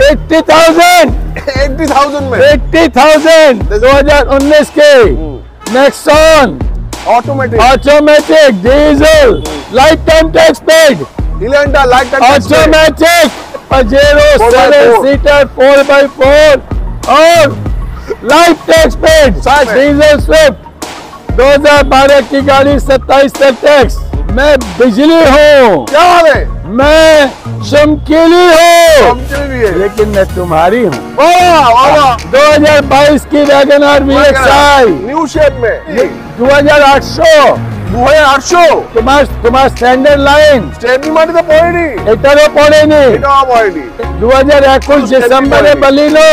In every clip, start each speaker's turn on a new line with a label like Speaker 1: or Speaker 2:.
Speaker 1: 80,000
Speaker 2: में
Speaker 1: 80,000 2019 के Nexon automatic diesel life time tax paid,
Speaker 2: Elantra life time
Speaker 1: automatic Pajero 7 seater 4x4 और life tax paid, diesel Swift 2012 की गाड़ी 27 तक tax. मैं बिजली हूँ,
Speaker 2: क्या हाल है?
Speaker 1: मैं चमकीली हूँ, लेकिन मैं तुम्हारी हूँ। 2022 की Wagon R VXI
Speaker 2: new shape में
Speaker 1: 2800 तुम्हारा स्टैंडर्ड लाइन
Speaker 2: स्टेपनी माटी तो पड़ेनी
Speaker 1: एटारो पड़ेनी 2021 दिसंबर में बलिनो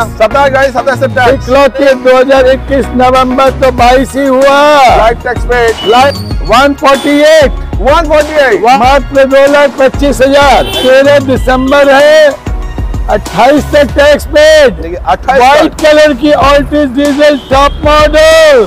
Speaker 1: 2021 नवंबर तो 22 ही हुआ।
Speaker 2: लाइफ टैक्स पे
Speaker 1: 148 मात्र 2,25,000। 13 दिसंबर है 28 तक टैक्स पेड, व्हाइट कलर की ऑल्टिस डीजल टॉप मॉडल।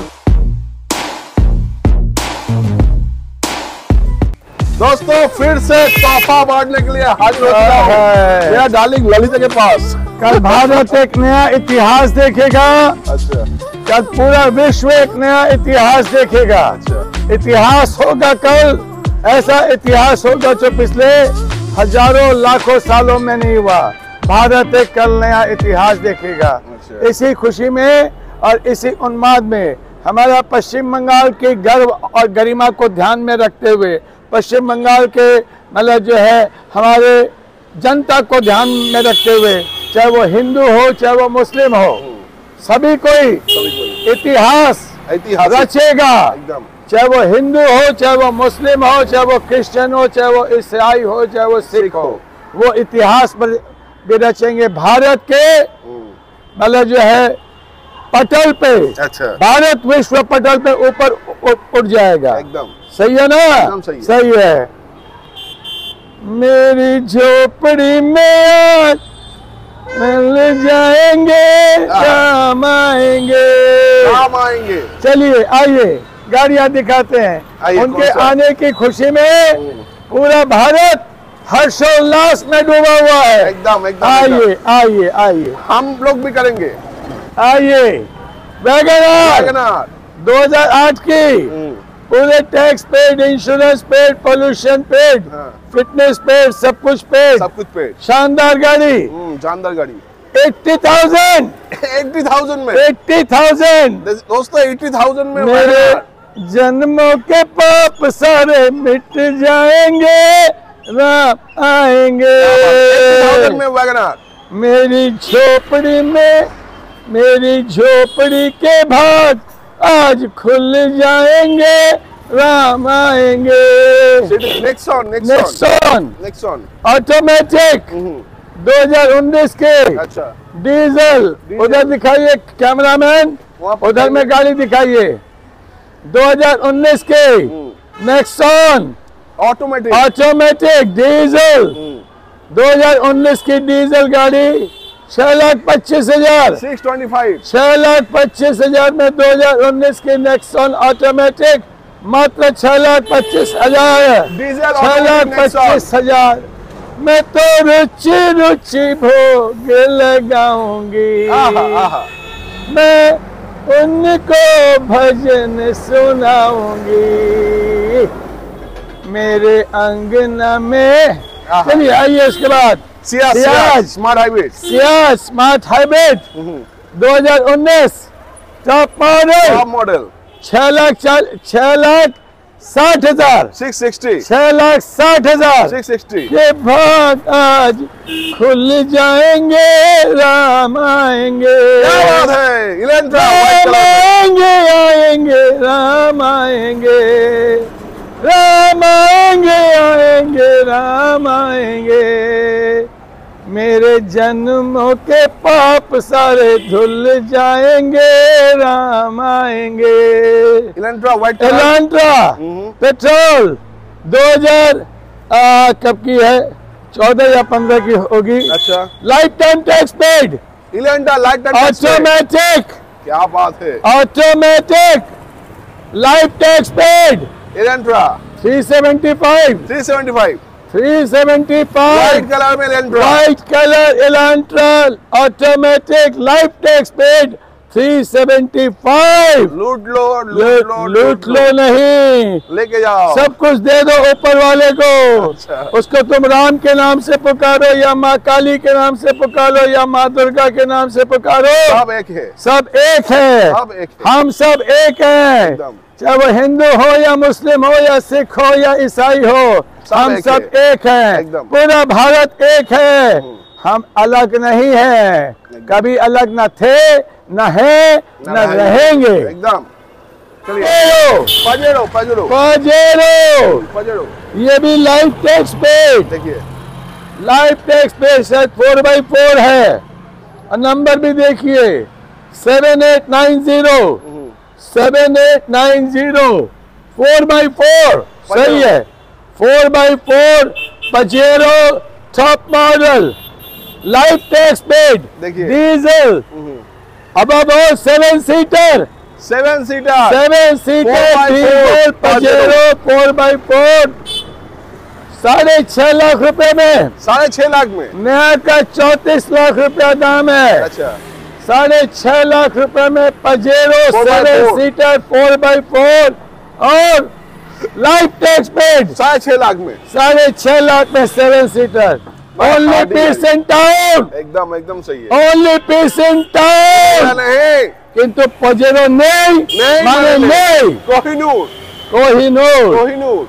Speaker 2: दोस्तों फिर से तोहफा बांटने के लिए हाजिर हो चुका हूं मेरा डार्लिंग ललिता के पास।
Speaker 1: कल भारत एक नया इतिहास देखेगा।
Speaker 2: अच्छा।
Speaker 1: कल पूरा विश्व एक नया इतिहास देखेगा।
Speaker 2: अच्छा।
Speaker 1: इतिहास होगा कल, ऐसा इतिहास होगा जो पिछले हजारों लाखों सालों में नहीं हुआ। भारत एक कल नया इतिहास देखेगा।
Speaker 2: अच्छा।
Speaker 1: इसी खुशी में और इसी उन्माद में हमारा पश्चिम बंगाल के गर्व और गरिमा को ध्यान में रखते हुए, पश्चिम बंगाल के मतलब जो है हमारे जनता को ध्यान में रखते हुए, चाहे वो हिंदू हो चाहे वो मुस्लिम हो, सभी कोई इतिहास रचेगा। चाहे वो हिंदू हो चाहे वो मुस्लिम हो चाहे वो क्रिश्चियन हो चाहे वो ईसाई हो चाहे वो सिख हो, वो इतिहास भी रचेंगे। भारत के मतलब जो है पटल पे,
Speaker 2: अच्छा,
Speaker 1: भारत विश्व पटल पे ऊपर उठ जाएगा।
Speaker 2: एकदम
Speaker 1: सही है ना?
Speaker 2: एकदम
Speaker 1: सही है। मेरी झोपड़ी में आज मिल जाएंगे, काम आएंगे। चलिए आइए गाड़ियां दिखाते हैं। उनके आने की खुशी में पूरा भारत हर्षोल्लास में डूबा हुआ है।
Speaker 2: एकदम
Speaker 1: आइए आइए आइए,
Speaker 2: हम लोग भी करेंगे।
Speaker 1: आइए वैगन आर 2008 की, पूरे tax paid, insurance paid, pollution paid, fitness paid, सब कुछ पेड। शानदार गाड़ी,
Speaker 2: शानदार गाड़ी।
Speaker 1: 80,000
Speaker 2: में
Speaker 1: 80,000
Speaker 2: दोस्तों 80,000 में
Speaker 1: मेरे जन्मों के पाप सारे मिट जाएंगे, राम आएंगे।
Speaker 2: 80,000 में वैगन आर।
Speaker 1: मेरी झोपड़ी के भाग आज खुल जाएंगे, राम आएंगे।
Speaker 2: नेक्सॉन
Speaker 1: ऑटोमेटिक 2019 के।
Speaker 2: अच्छा।
Speaker 1: डीजल उधर दिखाइए कैमरामैन, उधर में गाड़ी दिखाइए। 2019 के नेक्सॉन ऑटोमेटिक डीजल, 2019 की डीजल गाड़ी 6,25,000 6,25,000 में 2019 की नेक्सॉन ऑटोमेटिक मात्र 6,25,000 6,25,000 मैं तो रुचि भोग लगाऊंगी। मैं उनको भजन सुनाऊंगी मेरे अंगना में। चलिए आइए उसके बाद
Speaker 2: Ciaz
Speaker 1: smart hybrid 2019 top model 6,60,000 6,60,000 के भाग आज खुल जाएंगे, राम आएंगे।
Speaker 2: क्या बात है? इलेंट्रा
Speaker 1: आएंगे राम आएंगे, राम आएंगे राम आएंगे। मेरे जन्मों के पाप सारे धुल जाएंगे, राम आएंगे।
Speaker 2: इलेंट्रा
Speaker 1: पेट्रोल 2000 कब की है? 14 या 15 की होगी।
Speaker 2: अच्छा।
Speaker 1: Life time tax paid.
Speaker 2: Elantra life time
Speaker 1: automatic.
Speaker 2: क्या बात है?
Speaker 1: Automatic life tax paid.
Speaker 2: Elantra
Speaker 1: 375 375
Speaker 2: colour में Elantra।
Speaker 1: White colour Elantra automatic life tax paid 375।
Speaker 2: लूट लो
Speaker 1: लूट लो नहीं,
Speaker 2: लेके जाओ।
Speaker 1: सब कुछ दे दो ऊपर वाले को।
Speaker 2: अच्छा।
Speaker 1: उसको तुम राम के नाम से पुकारो या माँ काली के नाम से पुकारो या माँ दुर्गा के नाम से पुकारो,
Speaker 2: सब एक है।
Speaker 1: सब एक है।
Speaker 2: सब एक है।
Speaker 1: हम सब एक हैं,
Speaker 2: एकदम।
Speaker 1: चाहे वो हिंदू हो या मुस्लिम हो या सिख हो या ईसाई हो, हम सब एक हैं।
Speaker 2: एकदम।
Speaker 1: पूरा भारत एक है, हम अलग नहीं है, कभी अलग न थे, न है, न रहेंगे।
Speaker 2: एकदम।
Speaker 1: पजेरो
Speaker 2: पजेरो
Speaker 1: पजेरो
Speaker 2: पजेरो
Speaker 1: ये भी लाइफ टैक्स पेड।
Speaker 2: देखिए,
Speaker 1: लाइफ टैक्स पेड शायद 4x4 है, और नंबर भी देखिए 7890 7890 4x4 सही है। 4x4 Pajero top model life tax paid
Speaker 2: देखिए।
Speaker 1: डीजल अब 7 seater
Speaker 2: 7 seater
Speaker 1: 7 seater diesel Pajero 4x4 6.5 lakh रुपए में,
Speaker 2: 6.5 लाख में।
Speaker 1: नया का 34 लाख रुपया दाम है।
Speaker 2: अच्छा,
Speaker 1: 6.5 लाख रुपए में पजेरो 7
Speaker 2: 4x4
Speaker 1: सीटर 4x4 और लाइफ टैक्स पेड
Speaker 2: 6.5 लाख में।
Speaker 1: 6.5 लाख में 7 seater. Only piece in town,
Speaker 2: एकदम एकदम सही है।
Speaker 1: Only piece in town.
Speaker 2: नहीं,
Speaker 1: किंतु पजेरो नहीं माने नहीं।
Speaker 2: कोहिनूर
Speaker 1: कोहिनूर
Speaker 2: कोहिनूर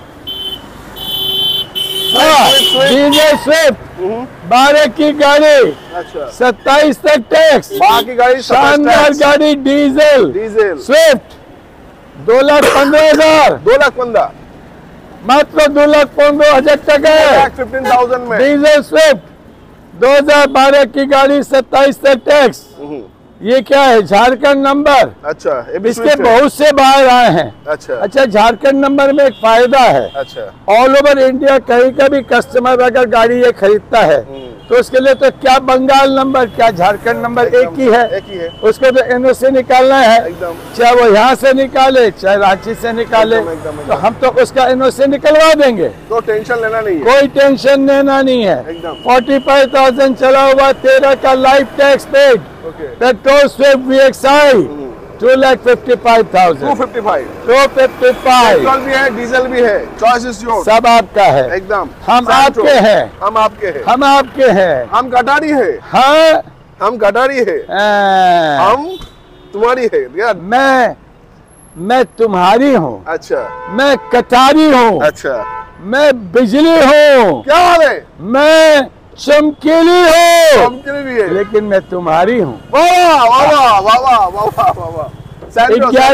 Speaker 1: डीजल स्विफ्ट 12 की गाड़ी,
Speaker 2: अच्छा,
Speaker 1: 27 तक टैक्स,
Speaker 2: बाकी गाड़ी
Speaker 1: शानदार गाड़ी डीजल
Speaker 2: डीजल
Speaker 1: स्विफ्ट 2,15,000
Speaker 2: 2,15,000
Speaker 1: मात्र 2,15,000 तक है।
Speaker 2: 15,000 में
Speaker 1: डीजल स्विफ्ट 2012 की गाड़ी, 27 तक टैक्स। ये क्या है? झारखंड नंबर।
Speaker 2: अच्छा,
Speaker 1: इसके बहुत से बाहर आए हैं। अच्छा, झारखंड नंबर में एक फायदा है।
Speaker 2: अच्छा,
Speaker 1: ऑल ओवर इंडिया कहीं का भी कस्टमर अगर गाड़ी ये खरीदता है तो उसके लिए तो क्या बंगाल नंबर क्या झारखंड नंबर एक ही है। उसको तो एनओसी निकालना है, चाहे वो यहाँ से निकाले चाहे रांची से निकाले, तो हम तो उसका एनओसी निकलवा देंगे।
Speaker 2: तो टेंशन लेना नहीं है,
Speaker 1: कोई टेंशन लेना नहीं है। 45,000 चला हुआ 13 का life tax paid petrol Swift VXI 2,55,000
Speaker 2: 255
Speaker 1: petrol
Speaker 2: भी है, डीजल भी है, चॉइस इज योर।
Speaker 1: सब आपका है,
Speaker 2: एकदम।
Speaker 1: हम आपके हैं,
Speaker 2: हम आपके हैं,
Speaker 1: हम आपके हैं,
Speaker 2: हम कटारी है,
Speaker 1: हाँ
Speaker 2: हम कटारी है, हम तुम्हारी है यार।
Speaker 1: मैं तुम्हारी हूँ।
Speaker 2: अच्छा,
Speaker 1: मैं कटारी हूँ।
Speaker 2: अच्छा,
Speaker 1: मैं बिजली हूँ।
Speaker 2: क्या हाल है?
Speaker 1: मैं चमकीली हूँ,
Speaker 2: चमकीली भी है,
Speaker 1: लेकिन मैं तुम्हारी हूँ।
Speaker 2: वाह वाह वाह वाह वाह वाह वाह वाह।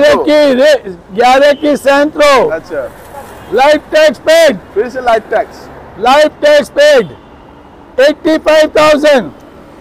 Speaker 1: 11 की सेंट्रो।
Speaker 2: अच्छा,
Speaker 1: लाइफ टैक्स पेड,
Speaker 2: फिर से life tax,
Speaker 1: life tax paid 85,000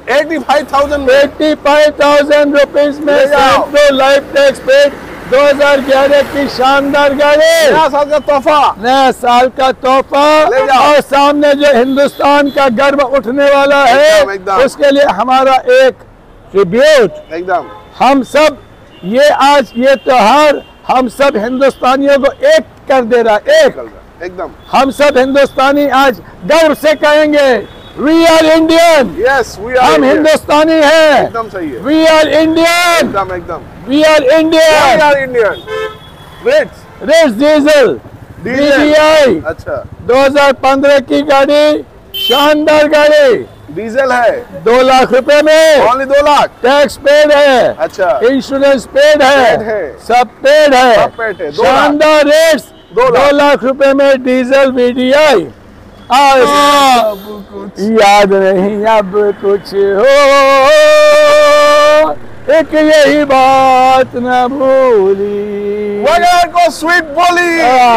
Speaker 2: 85,000
Speaker 1: rupees में सेंट्रो लाइफ टैक्स पेड 2011 की शानदार गाड़ी।
Speaker 2: नया साल का तोहफा,
Speaker 1: नया साल का तोहफा, और सामने जो हिंदुस्तान का गर्व उठने वाला है
Speaker 2: एकदम।
Speaker 1: उसके लिए हमारा एक ट्रिब्यूट।
Speaker 2: एकदम।
Speaker 1: हम सब ये आज ये त्योहार हम सब हिंदुस्तानियों को एक कर दे रहा है।
Speaker 2: एकदम।
Speaker 1: हम सब हिंदुस्तानी आज गर्व से कहेंगे we are Indian.
Speaker 2: Yes, we are.
Speaker 1: हम हिंदुस्तानी हैं।
Speaker 2: एकदम सही है।
Speaker 1: We are Indian.
Speaker 2: एकदम एकदम।
Speaker 1: We are Indian.
Speaker 2: We are Indian.
Speaker 1: Rates diesel VDI।
Speaker 2: अच्छा,
Speaker 1: 2015 की गाड़ी, शानदार गाड़ी,
Speaker 2: डीजल है,
Speaker 1: 2 लाख रुपए में।
Speaker 2: ओनली 2 लाख।
Speaker 1: टैक्स पेड है।
Speaker 2: अच्छा,
Speaker 1: इंश्योरेंस पेड है, सब पेड है,
Speaker 2: सब पेड है।
Speaker 1: शानदार रेट्स 2 लाख रुपए में डीजल VDI। याद नहीं अब कुछ हो, एक यही बात न भूली,
Speaker 2: वैगनआर को स्वीट बोली।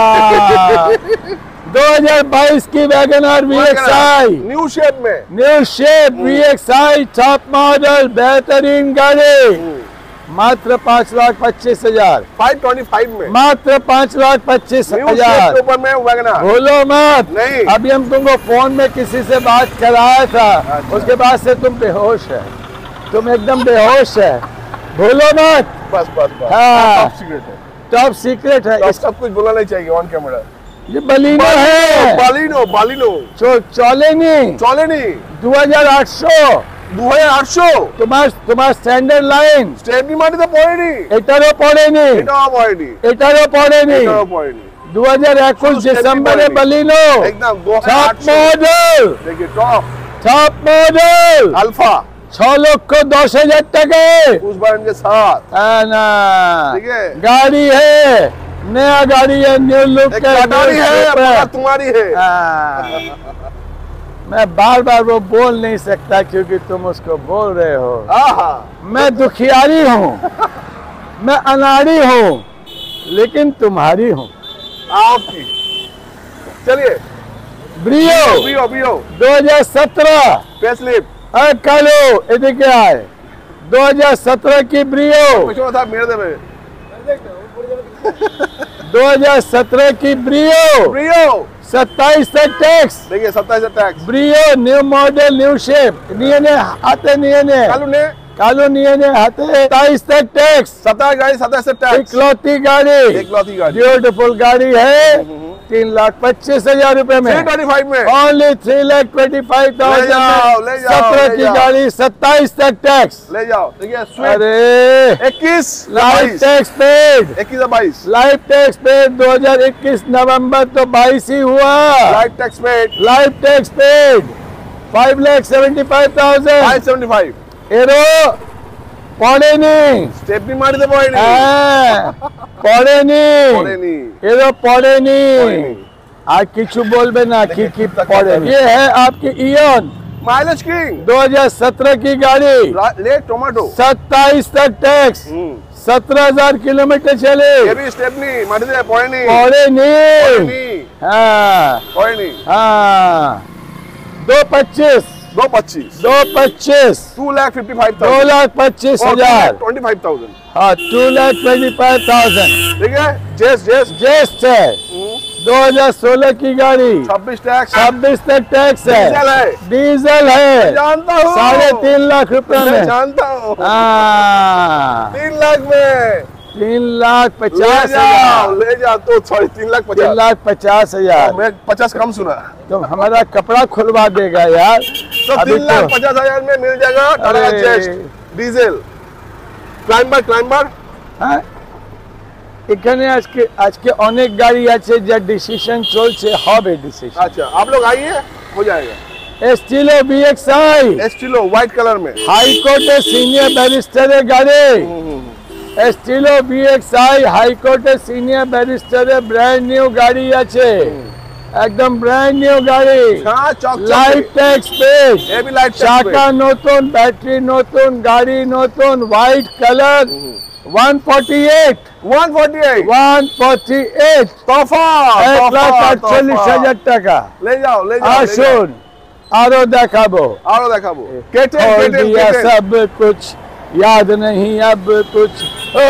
Speaker 1: 2022 की वैगनआर VXI
Speaker 2: न्यू शेप में,
Speaker 1: new shape VXI top model, बेहतरीन गाड़ी, मात्र 5,25,000
Speaker 2: 525 में,
Speaker 1: मात्र 5,25,000
Speaker 2: ऊपर में वैगनआर।
Speaker 1: भूलो मत।
Speaker 2: नहीं,
Speaker 1: अभी हम तुमको फोन में किसी से बात कराया था। अच्छा। उसके बाद से तुम बेहोश है, तुम एकदम बेहोश है, भूलो मत।
Speaker 2: बस बस बस।
Speaker 1: हाँ,
Speaker 2: टॉप सीक्रेट है,
Speaker 1: टॉप सीक्रेट है।
Speaker 2: सब कुछ बोलना नहीं चाहिए ऑन कैमरा।
Speaker 1: ये बलिनो है,
Speaker 2: बालिनो बालिनो
Speaker 1: चलेनी 2800
Speaker 2: 2800
Speaker 1: তোমার স্ট্যান্ডার্ড লাইন
Speaker 2: স্টেপনি মাটিতে পড়েনি,
Speaker 1: এটারও পড়েনি,
Speaker 2: এটাও পড়েনি,
Speaker 1: এটারও পড়েনি।
Speaker 2: এটাও পড়েনি।
Speaker 1: 2021 ডিসেম্বরে বলিনো
Speaker 2: একদম
Speaker 1: টপ
Speaker 2: 2800
Speaker 1: মডেল,
Speaker 2: देखिए टॉप
Speaker 1: टॉप मॉडल
Speaker 2: अल्फा
Speaker 1: 6,10,000 টাকা
Speaker 2: उस बटन के साथ,
Speaker 1: है ना।
Speaker 2: ठीक है।
Speaker 1: गाड़ी है, नया गाड़ी है, न्यू लुक
Speaker 2: एक कटारी है मगर तुम्हारी है।
Speaker 1: मैं बार बार वो बोल नहीं सकता क्योंकि तुम उसको बोल रहे हो।
Speaker 2: आहा
Speaker 1: मैं दुखियारी हूँ, मैं अनाड़ी हूँ, लेकिन तुम्हारी हूँ।
Speaker 2: आपकी। चलिए
Speaker 1: ब्रियो
Speaker 2: बियो बियो
Speaker 1: 2017
Speaker 2: फेसलिफ्ट
Speaker 1: कालो ये क्या है 2017 की ब्रियो,
Speaker 2: पिछड़ा था मेरे दे में
Speaker 1: 2017 की ब्रियो
Speaker 2: ब्रियो
Speaker 1: 27 तक टैक्स,
Speaker 2: देखिए 27 tax
Speaker 1: Brio new model new shape नियने हाथे नियने
Speaker 2: कालू ने
Speaker 1: कालो नियने हाथे 27 तक टैक्स,
Speaker 2: 27 गाड़ी 27 टैक्स,
Speaker 1: इकलौती गाड़ी,
Speaker 2: इकलौती गाड़ी
Speaker 1: ब्यूटीफुल गाड़ी है 3,25,000 रुपए में,
Speaker 2: 325 में
Speaker 1: ओनली 3,25,000
Speaker 2: ले जाओ,
Speaker 1: 17 की गाड़ी 27 तक टैक्स।
Speaker 2: ले जाओ। देखिए स्विफ्ट
Speaker 1: अरे
Speaker 2: 21
Speaker 1: लाइफ टैक्स पेड,
Speaker 2: 21 या 22
Speaker 1: लाइफ टैक्स पेड 2021 नवंबर तो 22 ही हुआ,
Speaker 2: लाइफ टैक्स में
Speaker 1: लाइफ टैक्स पेड 5,75,000
Speaker 2: 575
Speaker 1: एरो पड़ेनी
Speaker 2: स्टेपनी मारते पड़ेनी
Speaker 1: पड़ेनी
Speaker 2: पड़ेनी
Speaker 1: एरो पड़ेनी
Speaker 2: पड़ेनी।
Speaker 1: আর কিছু বলবে না কি কি পড়ে। ये है आपकी इयन
Speaker 2: माइलेज किंग
Speaker 1: 2017 की गाड़ी,
Speaker 2: ले टोमेटो
Speaker 1: 27 तक टैक्स, 17,000 किलोमीटर चले,
Speaker 2: ये भी स्टेपनी मारते पड़ेनी
Speaker 1: पड़ेनी
Speaker 2: पड़ेनी
Speaker 1: हाँ
Speaker 2: पड़ेनी
Speaker 1: हाँ 2,25
Speaker 2: 225
Speaker 1: 2,25
Speaker 2: 2,55,000
Speaker 1: 2,25,000
Speaker 2: 25,000
Speaker 1: हाँ 2,25,000
Speaker 2: ठीक है। जेस जेस
Speaker 1: जेस्ट है 2016 की गाड़ी
Speaker 2: 26 टैक्स
Speaker 1: 26 तक टैक्स है,
Speaker 2: डीजल है
Speaker 1: डीजल है
Speaker 2: जानता हूँ
Speaker 1: 3.5 लाख रुपए
Speaker 2: मैं
Speaker 1: में
Speaker 2: जानता हूँ
Speaker 1: हाँ
Speaker 2: 3 लाख में
Speaker 1: 3,50,000
Speaker 2: ले जाओ तो सॉरी 3,50,000
Speaker 1: 3,50,000
Speaker 2: मैं 50 कम सुना
Speaker 1: तो हमारा कपड़ा खुलवा देगा यार।
Speaker 2: तो
Speaker 1: अभी
Speaker 2: 3,50,000 में मिल जाएगा टाटा
Speaker 1: अरे।
Speaker 2: जेस्ट डीजल क्लाइंबर
Speaker 1: হ্যাঁ এখানে আজকে অনেক গাড়ি আছে যা ডিসিশন চলছে হবে ডিসিশন।
Speaker 2: अच्छा आप लोग आइए हो जाएगा।
Speaker 1: Estilo BXI
Speaker 2: Estilo white colour में
Speaker 1: হাইকোর্টে সিনিয়র ব্যারিস্টারের গাড়ি, এস্টিলো BXI হাইকোর্টে সিনিয়র ব্যারিস্টারের ব্র্যান্ড নিউ গাড়ি আছে, একদম ব্র্যান্ড নিউ গাড়ি,
Speaker 2: हाँ चौक
Speaker 1: লাইফ ট্যাক্স পেড,
Speaker 2: ये भी लाइट
Speaker 1: চাকা নতুন, ব্যাটারি নতুন, গাড়ি নতুন, হোয়াইট কালার 148 148
Speaker 2: तोहफा
Speaker 1: 1,48,000 টাকা।
Speaker 2: ले जाओ ले जाओ
Speaker 1: আসুন আরো দেখাবো,
Speaker 2: और देखाबो केटे
Speaker 1: छोड़
Speaker 2: केटे
Speaker 1: दिया
Speaker 2: केटे
Speaker 1: सब कुछ याद नहीं अब कुछ ओ,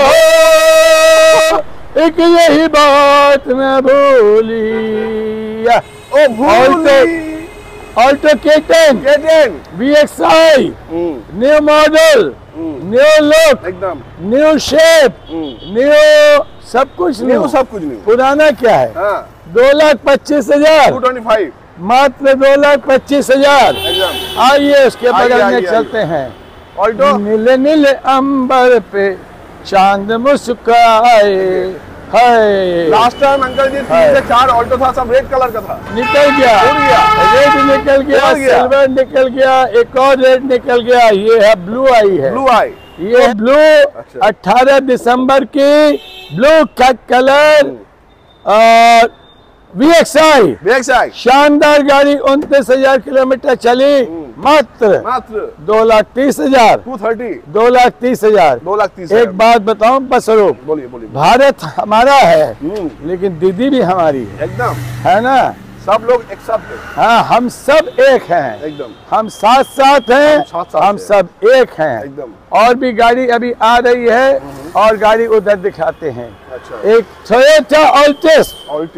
Speaker 1: एक यही बात मैं भूली
Speaker 2: ओ भूली
Speaker 1: ऑल्टो केटन
Speaker 2: केटेन
Speaker 1: BXI new model new look
Speaker 2: एकदम
Speaker 1: न्यू शेप न्यू सब कुछ
Speaker 2: न्यू
Speaker 1: न्यू,
Speaker 2: सब कुछ न्यू
Speaker 1: पुराना क्या है
Speaker 2: हाँ
Speaker 1: 2,25,000
Speaker 2: 225
Speaker 1: मात्र 2,25,000।
Speaker 2: एकदम
Speaker 1: आइए उसके
Speaker 2: आइए,
Speaker 1: बगल में
Speaker 2: आइए,
Speaker 1: चलते हैं।
Speaker 2: ऑल्टो
Speaker 1: नीले नीले अंबर पे चांद मुस्काए हाय
Speaker 2: लास्ट टाइम अंकल जी 3 से 4 ऑल्टो था सब रेड कलर का था
Speaker 1: निकल गया,
Speaker 2: उड़ गया।
Speaker 1: रेड निकल गया,
Speaker 2: उड़ गया।
Speaker 1: सिल्वर निकल गया, एक और रेड निकल गया, ये है ब्लू आई है,
Speaker 2: ब्लू आई
Speaker 1: ये ब्लू
Speaker 2: अच्छा।
Speaker 1: 18 दिसंबर की ब्लू का कलर और BXI
Speaker 2: BXI
Speaker 1: शानदार गाड़ी 29,000 किलोमीटर चली मात्र
Speaker 2: मात्र
Speaker 1: 2,30,000
Speaker 2: 230
Speaker 1: 2,30,000।
Speaker 2: 230
Speaker 1: एक बात बताऊं बसरूप,
Speaker 2: बोलिए बोलिए
Speaker 1: भारत हमारा है लेकिन दीदी भी हमारी
Speaker 2: एकदम
Speaker 1: है ना।
Speaker 2: सब लोग एक साथ थे
Speaker 1: हाँ हम सब एक हैं,
Speaker 2: एकदम
Speaker 1: हम साथ साथ हैं,
Speaker 2: साथ-साथ
Speaker 1: हम
Speaker 2: हैं।
Speaker 1: सब एक हैं।
Speaker 2: एकदम
Speaker 1: और भी गाड़ी अभी आ रही है और गाड़ी उधर दिखाते हैं।
Speaker 2: अच्छा
Speaker 1: एक Toyota Altis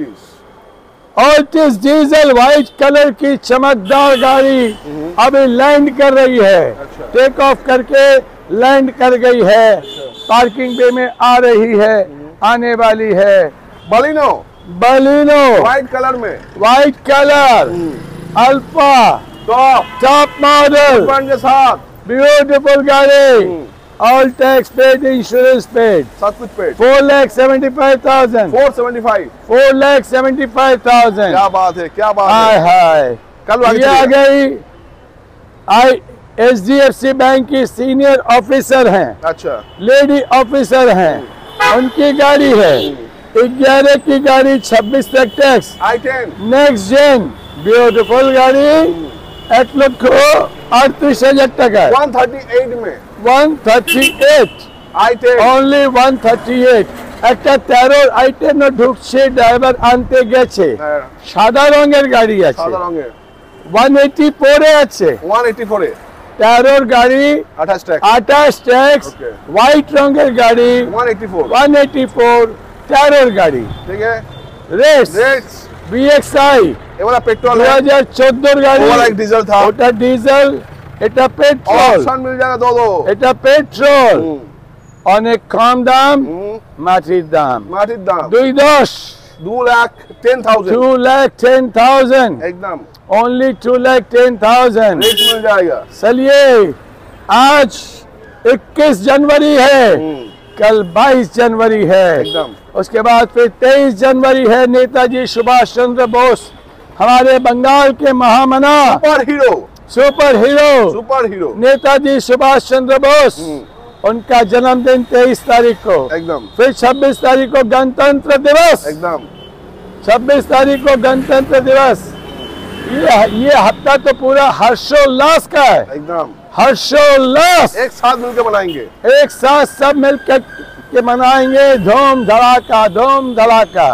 Speaker 1: diesel white colour की चमकदार गाड़ी अभी लैंड कर रही है,
Speaker 2: अच्छा।
Speaker 1: टेक ऑफ करके लैंड कर गई है, पार्किंग बे में आ रही है, आने वाली है। बलिनो
Speaker 2: व्हाइट कलर में,
Speaker 1: white colour, alpha top model
Speaker 2: के साथ,
Speaker 1: ब्यूटीफुल गाड़ी, all tax paid, insurance paid,
Speaker 2: सब कुछ पेड।
Speaker 1: 4,75,000,
Speaker 2: 475,
Speaker 1: 4,75,000।
Speaker 2: क्या बात है, क्या बात
Speaker 1: हाय
Speaker 2: है।
Speaker 1: हाय,
Speaker 2: कल
Speaker 1: ये आ गई HDFC बैंक की सीनियर ऑफिसर हैं,
Speaker 2: अच्छा,
Speaker 1: लेडी ऑफिसर हैं, उनकी गाड़ी है 11 की गाड़ी, 26 तक tax,
Speaker 2: i10
Speaker 1: next gen, beautiful गाड़ी, 1,38,000 টাকা,
Speaker 2: 138 में
Speaker 1: 138,
Speaker 2: i10
Speaker 1: only 138। একটা 13 i10 ঢুকছে, ড্রাইভার আনতে গেছে, সাদা রঙের গাড়ি আছে,
Speaker 2: সাদা রঙের
Speaker 1: 184 এ আছে,
Speaker 2: 184 এ
Speaker 1: 13 গাড়ি, 28 ট্যাক্স,
Speaker 2: Okay.
Speaker 1: হোয়াইট রঙের গাড়ি,
Speaker 2: 184,
Speaker 1: 184, 13 গাড়ি,
Speaker 2: ठीक है।
Speaker 1: রেস
Speaker 2: रेट्स
Speaker 1: BXI
Speaker 2: এবারে পেট্রোল
Speaker 1: 2014 গাড়ি,
Speaker 2: ওরা এক ডিজেল था,
Speaker 1: ওটা ডিজেল, এটা পেট্রোল,
Speaker 2: ऑप्शन मिल जाएगा दो।
Speaker 1: এটা পেট্রোল, অনেক কম দাম, মাটির দাম,
Speaker 2: माटिर दाम
Speaker 1: 2.10,
Speaker 2: 2,10,000
Speaker 1: 2,10,000,
Speaker 2: एकदम
Speaker 1: ओनली 2,10,000।
Speaker 2: रेट मिल जाएगा।
Speaker 1: चलिए, आज 21 जनवरी है, कल 22 जनवरी है,
Speaker 2: एकदम
Speaker 1: उसके बाद फिर 23 जनवरी है, नेताजी सुभाष चंद्र बोस, हमारे बंगाल के महामना,
Speaker 2: सुपर हीरो
Speaker 1: नेताजी सुभाष चंद्र बोस, उनका जन्मदिन 23 तारीख को,
Speaker 2: एकदम
Speaker 1: फिर 26 तारीख को गणतंत्र दिवस,
Speaker 2: एकदम
Speaker 1: 26 तारीख को गणतंत्र दिवस। ये हफ्ता तो पूरा हर्षोल्लास का है,
Speaker 2: एकदम
Speaker 1: हर्षोल्लास,
Speaker 2: एक साथ मिलकर मनाएंगे,
Speaker 1: एक साथ सब मिलकर के मनाएंगे, धूम धड़ाका, धूम धड़ाका।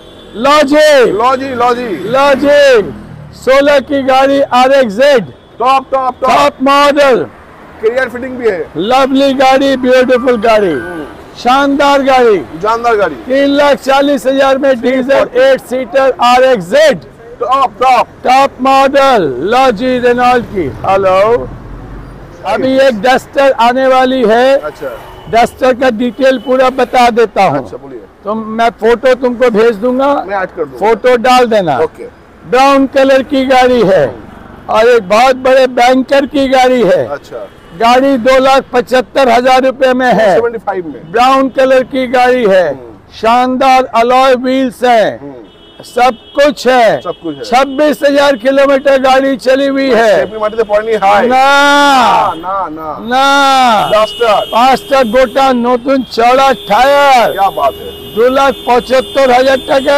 Speaker 1: लॉजी 16 की गाड़ी RXZ, top model,
Speaker 2: carrier fitting भी है,
Speaker 1: लवली गाड़ी, ब्यूटीफुल गाड़ी, शानदार गाड़ी,
Speaker 2: जानदार गाड़ी,
Speaker 1: 3,40,000 में diesel 8 seater RXZ, top model, Lodgy Renault की। हेलो, अभी एक डस्टर आने वाली है,
Speaker 2: अच्छा
Speaker 1: डस्टर का डिटेल पूरा बता देता हूँ,
Speaker 2: अच्छा बोलिए,
Speaker 1: तो मैं फोटो तुमको भेज दूंगा,
Speaker 2: मैं ऐड कर दूंगा,
Speaker 1: फोटो डाल देना।
Speaker 2: ओके।
Speaker 1: ब्राउन कलर की गाड़ी है और एक बहुत बड़े बैंकर की गाड़ी है,
Speaker 2: अच्छा
Speaker 1: गाड़ी 2,75,000 रुपए में है,
Speaker 2: 75 में,
Speaker 1: ब्राउन कलर की गाड़ी है, शानदार अलॉय व्हील्स है, सब कुछ है, 26,000 किलोमीटर गाड़ी चली हुई है। ना 5টা গোটা নতুন চড়া টায়ার,
Speaker 2: क्या बात है,
Speaker 1: 2,75,000 টাকা,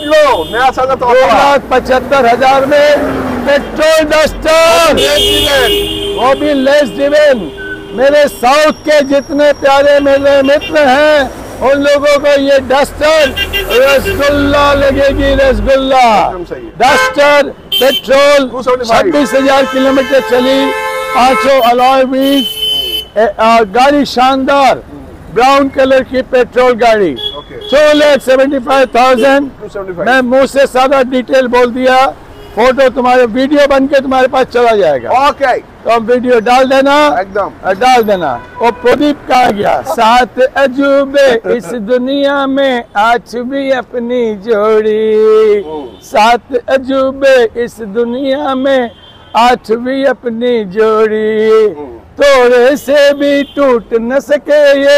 Speaker 1: 2,75,000 में पेट्रोल डस्टर, वो भी लेस ड्रिवन। मेरे साउथ के जितने प्यारे मेरे मित्र हैं, उन लोगों को ये डस्टर रसगुल्ला लगेगी, रसगुल्ला। डस्टर पेट्रोल, 26,000 किलोमीटर चली, 5 अलॉय व्हील्स, गाड़ी शानदार, ब्राउन कलर की पेट्रोल गाड़ी, 2,75,000। मैं मुंह से सारा डिटेल बोल दिया, फोटो तुम्हारे वीडियो बन के तुम्हारे पास चला जाएगा,
Speaker 2: ओके,
Speaker 1: तो हम वीडियो डाल देना,
Speaker 2: एकदम
Speaker 1: डाल देना। और प्रदीप कहा गया, 7 अजूबे इस दुनिया में, आज भी अपनी जोड़ी, 7 अजूबे इस दुनिया में, आज भी अपनी जोड़ी, थोड़े से भी टूट न सके ये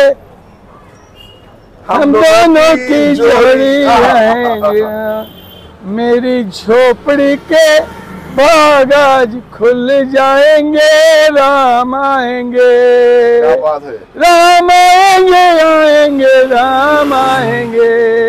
Speaker 1: हम दोनों की जोड़ी है। मेरी झोपड़ी के बाग आज खुल जाएंगे, राम आएंगे,
Speaker 2: क्या बात है,
Speaker 1: राम आएंगे, आएंगे राम आएंगे,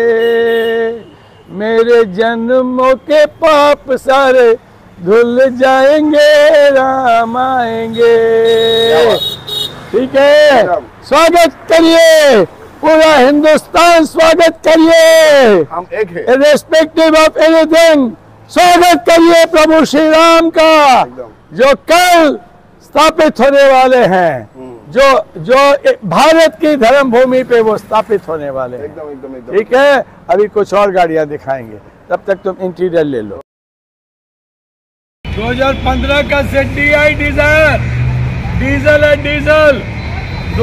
Speaker 1: मेरे जन्मों के पाप सारे धुल जाएंगे, राम आएंगे। ठीक है, स्वागत करिए, पूरा हिंदुस्तान स्वागत करिए,
Speaker 2: हम एक है,
Speaker 1: इर्रेस्पेक्टिव ऑफ एनीथिंग, स्वागत करिए प्रभु श्री राम का, जो कल स्थापित होने वाले हैं, जो भारत की धर्म भूमि पे वो स्थापित होने वाले हैं।
Speaker 2: एकदम एकदम एकदम,
Speaker 1: ठीक है, अभी कुछ और गाड़ियां दिखाएंगे, तब तक तुम इंटीरियर ले लो। 2015 का ZDI डीजल है, डीजल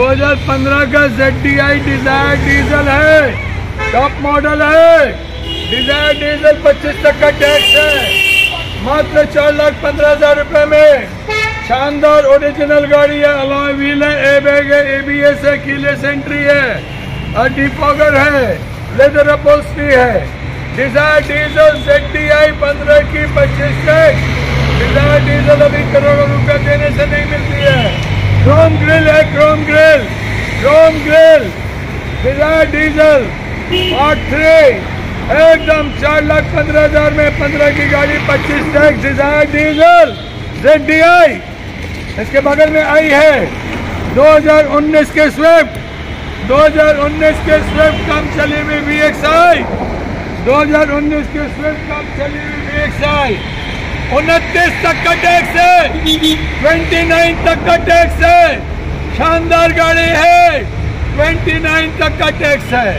Speaker 1: 2015 का ZDI डिजायर डीजल है, टॉप मॉडल है, डिजायर डीजल 25 तक का टैक्स है, मात्र 4,15,000 रुपए में। शानदार ओरिजिनल गाड़ी है, अलॉय व्हील है, एयरबैग है, ABS है, कीलेस एंट्री है और डिफॉगर है, लेदर अपहोल्स्ट्री है। डिजायर डीजल ZDI 15 की 25 टैक्स। डिजायर डीजल अभी करोड़ों रुपए देने से नहीं मिलती है। क्रोम ग्रिल है, chrome grille, chrome grille. Dzire diesel Part 3 एकदम 4,15,000 में 15 की गाड़ी 25 टैक्स। Dzire diesel ZDI। इसके बगल में आई है 2019 के स्विफ्ट, 2019 के स्विफ्ट कम चली हुई VXI, 2019 के स्विफ्ट कम चली हुई VXI। 29 तक का टैक्स है, 29 तक का टैक्स है। शानदार गाड़ी है, 29 तक का टैक्स है।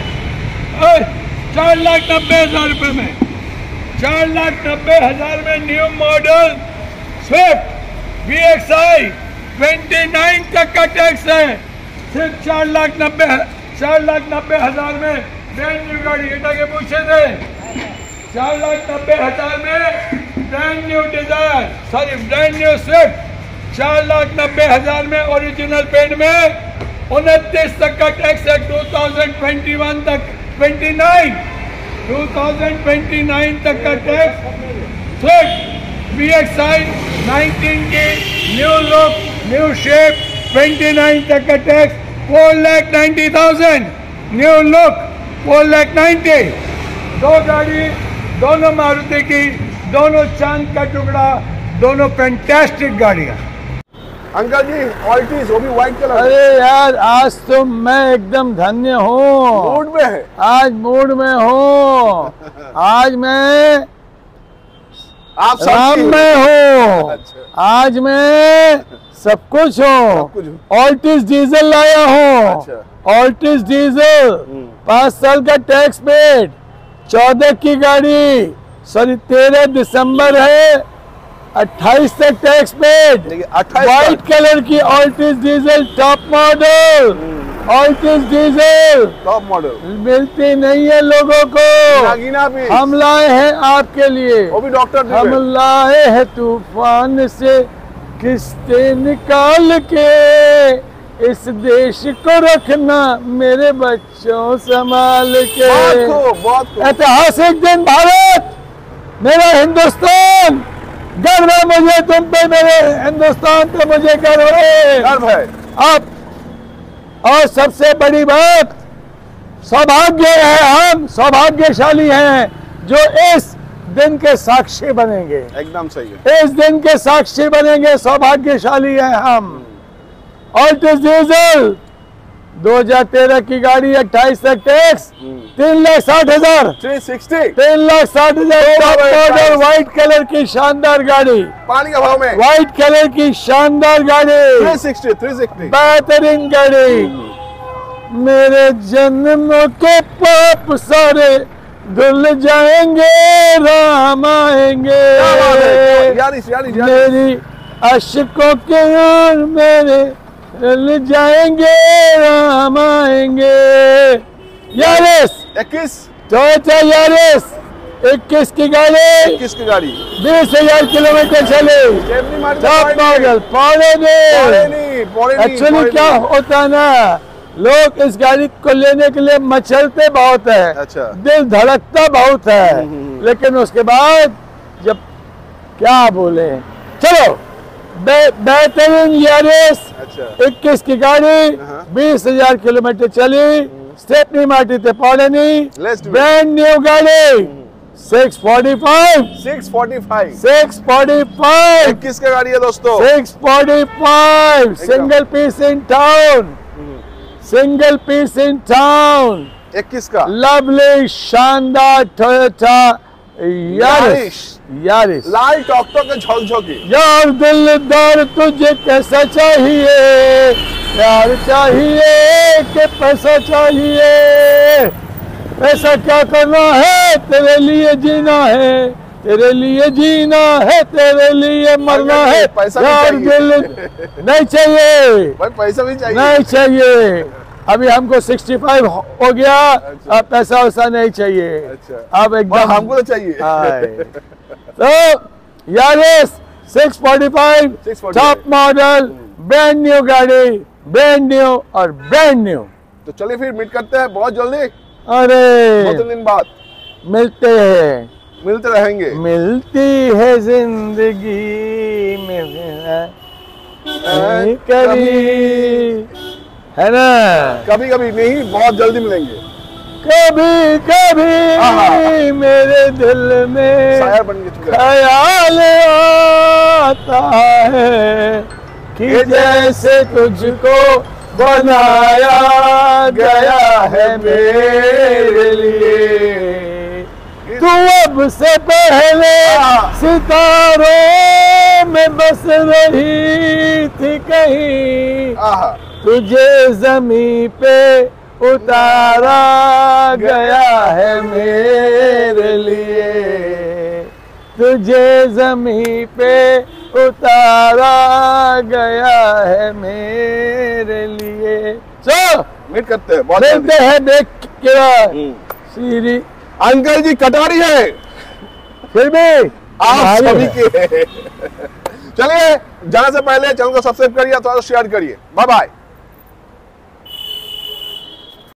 Speaker 1: 4,90,000 रुपए में, 4,90,000 में न्यू मॉडल स्विफ्ट VXI 29 तक का टैक्स है। सिर्फ 4,90,000 में ब्रांड न्यू गाड़ी हटा के पूछे थे। 4,90,000 में brand new Dzire, sorry brand new Swift 4,90,000 में ओरिजिनल पेंट में। 29 तक का टैक्स है, 2021 तक 2029 तक का टैक्स। स्विफ्ट VXI 19 की न्यू लुक, न्यू शेप, 29 तक का टैक्स। 4,90,000 new look, 4,90,000। दो गाड़ी, दोनों मारुति की, दोनों चांद का टुकड़ा, दोनों फैंटास्टिक गाड़ियां।
Speaker 2: अंकल जी ऑल्टीज, वो भी व्हाइट कलर।
Speaker 1: अरे यार आज तो मैं एकदम धन्य हूँ,
Speaker 2: मूड में है
Speaker 1: आज मूड में हूँ। आज मैं
Speaker 2: आप
Speaker 1: राम में हूँ, आज मैं सब कुछ हूँ। ऑल्टिस डीजल लाया हूँ, ऑल्टिस डीजल 5 साल का टैक्स पेड, 14 की गाड़ी, सॉरी 13 दिसंबर है, 28 तक टैक्स पेड, व्हाइट कलर की Altis diesel top model. Altis diesel
Speaker 2: top model
Speaker 1: मिलती नहीं है लोगों को, हम लाए हैं आपके लिए।
Speaker 2: वो भी डॉक्टर
Speaker 1: हम लाए हैं तूफान से किस्ते निकाल के, इस देश को रखना मेरे बच्चों संभाल के। ऐतिहासिक दिन भारत, मेरा हिंदुस्तान, गर्व है मुझे तुम पे, मेरे हिंदुस्तान पे मुझे गर्व है। अब और सबसे बड़ी बात, सौभाग्य है, हम सौभाग्यशाली हैं जो इस दिन के साक्षी बनेंगे।
Speaker 2: एकदम सही है,
Speaker 1: इस दिन के साक्षी बनेंगे, सौभाग्यशाली हैं हम। ऑल्टिस डीजल 2013 की गाड़ी, 28 तक टैक्स, 3,60,000, 3,60,000 व्हाइट कलर की शानदार गाड़ी,
Speaker 2: पानी का भाव में
Speaker 1: व्हाइट कलर की शानदार गाड़ी,
Speaker 2: 360
Speaker 1: बेहतरीन गाड़ी। मेरे जन्म के पाप सारे धुल जाएंगे, राम आएंगे। मेरी अशकों के ओर मेरे धुल जाएंगे, राम आएंगे। यारिस 21 टोयोटा यारिस 21 की गाड़ी, 20,000 किलोमीटर चले, टॉप मॉडल, पौड़े नहीं। एक्चुअली क्या होता है ना, लोग इस गाड़ी को लेने के लिए मचलते बहुत है,
Speaker 2: अच्छा।
Speaker 1: दिल धड़कता बहुत है, लेकिन उसके बाद जब क्या बोले, चलो बेहतरीन यारिस 21 की गाड़ी, 20,000 किलोमीटर चली, स्टेपनी माटी थे पौड़े नहीं, ब्रांड न्यू गाड़ी, 645
Speaker 2: 21 का गाड़ी है दोस्तों,
Speaker 1: 645 single piece in town, single piece in town,
Speaker 2: 21 का
Speaker 1: लवली शानदार टोयोटा यारिस
Speaker 2: लाल टॉक के झोंकी।
Speaker 1: यार दिलदार तुझे कैसा चाहिए, प्यार चाहिए कि पैसा चाहिए, पैसा क्या करना है, तेरे लिए जीना है, तेरे लिए जीना है, तेरे लिए मरना है।
Speaker 2: पैसा
Speaker 1: यार दिल नहीं चाहिए
Speaker 2: भाई, पैसा भी चाहिए,
Speaker 1: नहीं चाहिए, अभी हमको 65 हो गया।
Speaker 2: अच्छा।
Speaker 1: अब पैसा वैसा नहीं चाहिए।
Speaker 2: अच्छा।
Speaker 1: अब एकदम
Speaker 2: हमको तो चाहिए।
Speaker 1: तो Yaris 645
Speaker 2: 645
Speaker 1: top model, brand new गाड़ी, ब्रांड न्यू और ब्रांड न्यू।
Speaker 2: तो चलिए फिर मीट करते हैं बहुत जल्दी,
Speaker 1: अरे
Speaker 2: 2-3 दिन बाद
Speaker 1: मिलते हैं,
Speaker 2: मिलते रहेंगे।
Speaker 1: मिलती है जिंदगी में कभी, है ना?
Speaker 2: कभी कभी नहीं, बहुत जल्दी मिलेंगे।
Speaker 1: कभी कभी मेरे दिल में
Speaker 2: शायर बन के चुके हैं।
Speaker 1: ख्याल आता है कि जैसे तुझको बनाया गया है मेरे लिए। तू अब से पहले सितारों में बस रही थी कहीं,
Speaker 2: आहा,
Speaker 1: तुझे ज़मीं पे उतारा गया है मेरे लिए, तुझे ज़मीं पे उतारा गया है मेरे लिए। चलो
Speaker 2: मीट करते हैं बहुत
Speaker 1: मिलते
Speaker 2: जल्दी।
Speaker 1: हैं देख के सीरी।
Speaker 2: अंकल जी कटारी है
Speaker 1: फिर भी
Speaker 2: आप
Speaker 1: हमारी
Speaker 2: सभी
Speaker 1: है।
Speaker 2: के। चलिए जाने से पहले चैनल को सब्सक्राइब करिए, थोड़ा शेयर करिए। Bye bye.